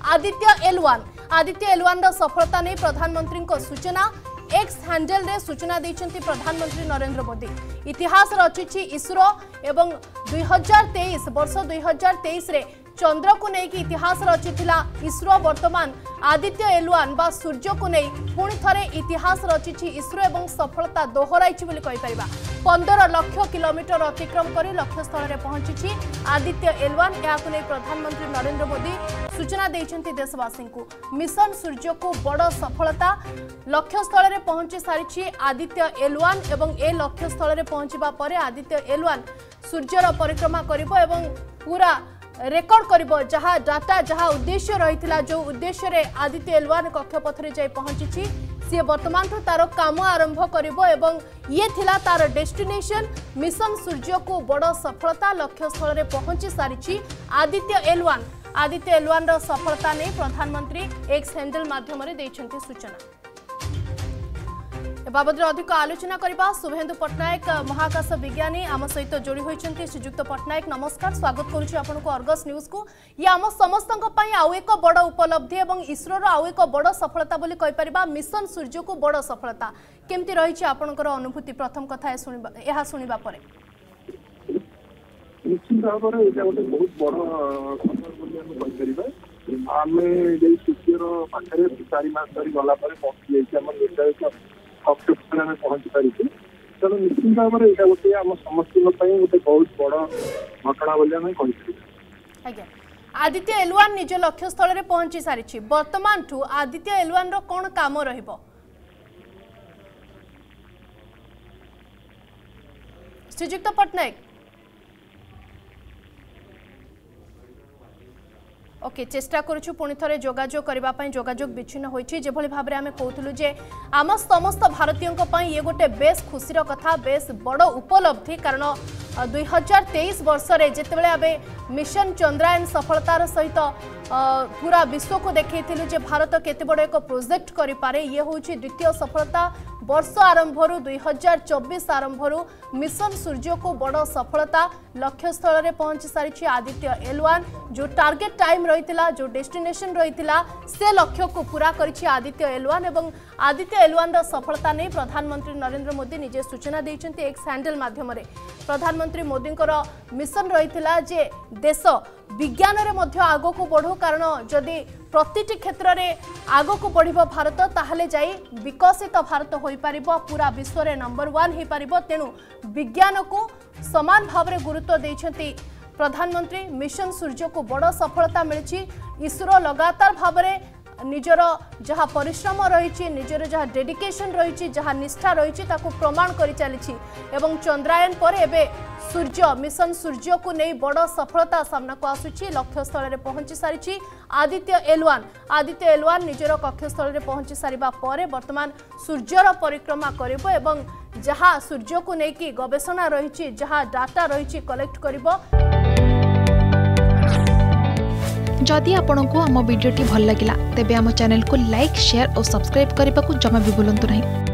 Aditya L1 सफलता नहीं प्रधानमंत्री सूचना एक्स हैंडल रे सूचना देइछंती प्रधानमंत्री नरेंद्र मोदी। इतिहास रचिछि इसरो एवं 2023 वर्ष 2023 रे चंद्र को लेकिन इतिहास रचिथिला इसरो वर्तमान आदित्य एल1 बा सूर्य को नहीं पुणी थरे इतिहास रचिछि इसरो एवं सफलता दोहराइछि बोली कहि परिबा। 15 लाख किलोमीटर अतिक्रम करी लक्ष्य स्थल रे पहुंची आदित्य एल1। याकु नै प्रधानमंत्री नरेंद्र मोदी सूचना देइछंती देशवासी को। मिशन सूर्य को बड़ सफलता लक्ष्य स्थल रे पहुंची सारिछि आदित्य एल1 एवं ए लक्ष्य स्थल रे पहुंचीबा परे आदित्य एल1 सूर्यर परिक्रमा करिवो एवं पूरा रेकर्ड करिवो जहा डाटा जहा उद्देश्य रहितला जो उद्देश्य रे आदित्य एल1 कक्षपथ रे जाई पहुंची सी वर्तमान तार काम आरंभ करिवो एवं ये थिला तार डेस्टिनेशन मिशन सूर्य को बड़ सफलता लक्ष्य स्थल रे पहुंची सारिछि आदित्य एल1 रो सफलता नै प्रधानमंत्री एक्स हैंडल माध्यम रे दैछंती सूचना। बाबद अधिक आलोचना करबा शुभेन्दु पट्टनायक महाकाश विज्ञानी आम सहित जोड़ी होइछंती। श्रीजुक्त पट्टनायक नमस्कार, स्वागत करूछि आपनको अर्गस न्यूज को। ये आम समस्तक पई आउ एक बड़ उपलब्धि एवं इसरो रो आउ एक बड़ सफलता बोली कहि परिबा। मिशन सूर्य को बड़ सफलता केमती रहिछि आपनकर अनुभूति प्रथम कथा एहा सुनिबा परे? निश्चित भाव में एटा गोटे बहुत बड़ खबर बोली हम कहि परिबा। आमे जे सूर्यर पाखरे 4 मास धरि गला परे पहुंची जाइछि हम निर्धारित कक्षपथ में पहुंची पारि। तेणु निश्चित भाव में यहाँ गोटे आम समस्त गोटे बहुत बड़ घटना बोली आम कही। आदित्य एल1 निज लक्ष्य स्थल में पहुंची सारी वर्तमान ठू आदित्य एल1 रो कौन काम रहिबो? श्रीजुक्त पट्टनायक ओके चेष्टा करूछु पुणी थरे जोगाजोग करबा पई जोगाजोग विच्छिन्न होइछि। जे भली भाबरे आमे कहथुलु जे आम समस्त भारतीयंक पई ये गोटे बेस खुशीर कथा बेस बड़ उपलब्धि कारण 2023 वर्ष रे जेतेबेले आबे मिशन चंद्रायन सफलतार सहित पूरा विश्व को देखैथिलु जे भारत केते बड़ एक प्रोजेक्ट करि पारे। ये होछि द्वितीय सफलता वर्ष आरंभ 2024 आरंभ मिशन सूर्य को बड़ सफलता लक्ष्य स्थल रे पहुंची सारी आदित्य एल1। जो टार्गेट टाइम रही जो डेस्टिनेशन रही से लक्ष्य को पूरा करिछि आदित्य एल1 एवं आदित्य एल1 रो सफलता नहीं प्रधानमंत्री नरेंद्र मोदी निजे सूचना देइछन्ती एक्स हैंडल माध्यम रे। प्रधानमंत्री मोदी मिशन रही जे देश विज्ञान रे मध्य आगो को बढ़ू कारण जदि प्रतिटी क्षेत्र में आग को बढ़िबो भारत ताहले जाई विकसित भारत होई पारिबो पूरा विश्व रे नंबर 1 होई पारिबो। तेणु विज्ञान को समान भाव में गुरुत्व देइछन्ती प्रधानमंत्री। मिशन सूर्य को बड़ सफलता मिली। इसरो लगातार भाव में निजर जहाँ परिश्रम रही निजर जहाँ डेडिकेशन रही जहाँ निष्ठा रही प्रमाण कर चली एवं चंद्रायन पर एबे सूर्य मिशन सूर्य को नहीं बड़ सफलता सामना को आसुची लक्ष्य स्थल में पहुंची सारी आदित्य एल1 निजर कक्ष स्थल में पहुंची सारिबा परे वर्तमान सूर्यर परिक्रमा करिबो एवं जहाँ सूर्य को लेकिन गवेषणा रही जहाँ डाटा रही कलेक्ट करिबो। जदि आपंक आम भिडी भल लगा तेब आम चैनल को लाइक शेयर और सब्सक्राइब करने को जमा भी भूलु नहीं।